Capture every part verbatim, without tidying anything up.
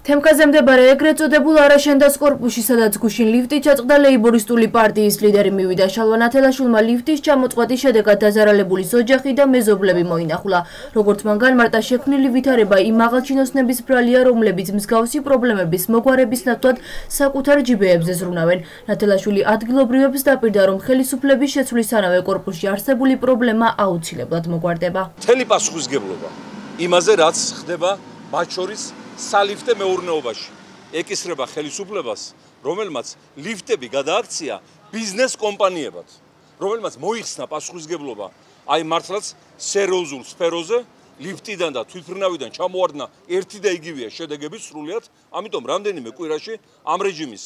თემქაზე მდებარე ეგრეთ წოდებულ არაშენდას კორპუსში, სადაც გუშინ ლიფტი ჩაწყდა, ლეიბორისტული პარტიის ლიდერი მივიდა შალვა ნათელაშვილმა ლიფტის ჩამოწყვეტის შედეგად დაზარალებული ოჯახი და მეზობლები მოინახულა. როგორც მან განმარტა, შექმნილი ვითარება იმ მაღალჩინოსნების ბრალია, რომლებიც მსგავსი პრობლემების მოგვარების ნაცვლად საკუთარ ჯიბეებზე ზრუნავენ. ნათელაშვილი ადგილობრივებს დაპირდა, რომ ხელისუფლების შეცვლისთანავე კორპუსში არსებული პრობლემა აუცილებლად მოგვარდება. მთელი პასუხისმგებლობა იმაზე, რაც ხდება მათ შორის სალიფტე მეურნეობაში ეკისრება ხელისუფლებას, რომელმაც ლიფტები გადააქცია ბიზნეს კომპანიებად, რომელმაც მოიხსნა პასუხისმგებლობა აი მართლაც სერიოზულ სფეროზე, ლიფტიდან და თვითმფრინავიდან ჩამოვარდნა ერთი და იგივეა შედეგები სრულიად, ამიტომ რამდენიმე კვირაში ამ რეჟიმის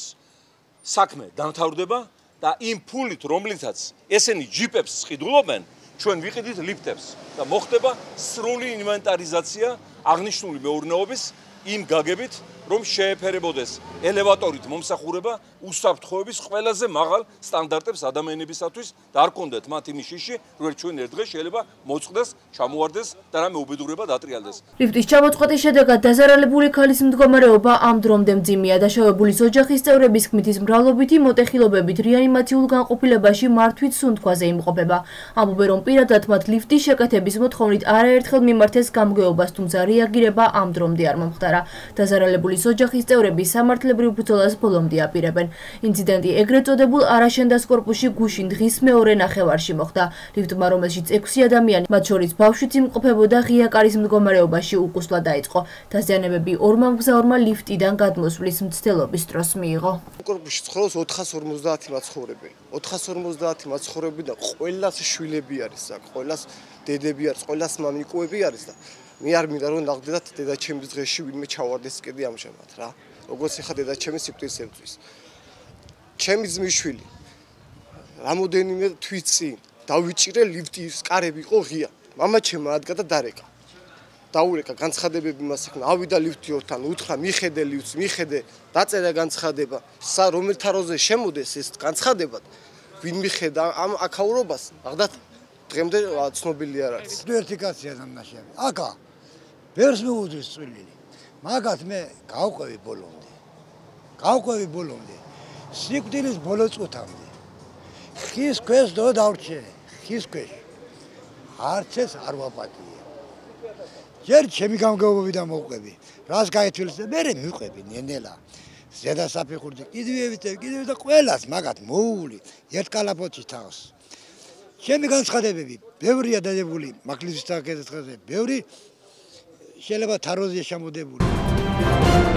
საქმე დამთავრდება და იმ ფულით, რომლითაც ესენი ჯიპებს ყიდულობენ, ჩვენ ვიყიდით ლიფტებს და მოხდება სრული ინვენტარიზაცია აღნიშნული მეურნეობის იმ გაგებით, რომ შეეფერებოდეს ელევატორით მომსახურება უსაფრთხოების ყველაზე მაღალ სტანდარტებს ადამიანებისათვის და არ კონდეთ მათ იმის შიში, რომ ჩვენ ერთ დღეს შეიძლება მოწყდეს, ჩამოვარდეს და რამე უბედურება დატრიალდეს. ლიფტის ჩამოწყვეტის შედეგად დაზარალებული ქალის მდგომარეობა ამ დრომდე მძიმეა. დაშავებული ოჯახის წევრების თქმით, ის მრავლობითი მოტეხილობებით რეანიმაციულ განყოფილებაში მართვით სუნთქვაზე იმყოფება. ამბობენ, რომ პირადად მათ ლიფტის შეკეთების მოთხოვნით არაერთხელ მიმართეს გამგეობას, თუმცა რეაგირება ამ დრომდე არ მომხდარა. დაზარალებული ოჯახის წევრები სამართლებრივ ბრძოლას ბოლომდე აპირებენ. ინციდენტი ეგრეთ წოდებულ არაშენდას კორპუსში გუშინ დღის მეორე ნახევარში მოხდა. ლიფტმა, რომელშიც ექვსი ადამიანი, მათ შორის ბავშვიც იმყოფებოდა, ღია კარის მდგომარეობაში უკუსლა დაიწყო. დაზიანებები ორმა მგზავრმა ლიფტიდან გადმოსვლის მცდელობის დროს მიიღო. კორპუსში ცხოვრობს ოთხას ორმოცდაათი მაცხოვრებელი. ოთხას ორმოცდაათი მაცხოვრებელი და ყველას შვილები არის აქ, ყველას დედები არის, ყველას მამიკოები არის და მე არ მინდა რომ ნახდეთ დედაჩემის დღეში ვინმე ჩავარდეს კიდე ამჟამად რა. როგორც ეხა დედაჩემი სიკვდილს ებრძვის. ჩემი ძმისშვილი რამოდენიმე თვით წინ დავიჭირე ლიფტის კარები იყო ღია. მამაჩემმა ადგა და დარეკა. დაურეკა განცხადებები მას ახლა ავიდა ლიფტიორთან, უთხრა მიხედე ლიფტს, მიხედე, დაწერა განცხადება. სა რომელ თაროზე შემოდეს ეს განცხადება, ვინ მიხედა ამ აქაურობას, აღდათ დღემდე ცნობილი არ არის. ერთი კაცია დამნაშავე. აკა ვერს მეუდრის წვლილი. მაგათ მე გავყვევი ბოლომდე. გავყვევი ბოლომდე. სიკვდილის ბოლო წუთამდე. ხის ქვეშ დო დავრჩე, ხის ქვეშ. არც ეს არ ვაპატიე. ჯერ ჩემი გამგეობებიდან მოვყვები. რას გაეთვილე, მე მივყვები ნენელა. ზედა საფეხურზე კიდევით, კიდევით და ყველას მაგათ მოული ერთ კალაპოტში თავს. ჩემი განცხადებები ბევრია დადებული მაგლის საკითხებზე, ბევრი შეიძლება თაროზეა შემოდებული.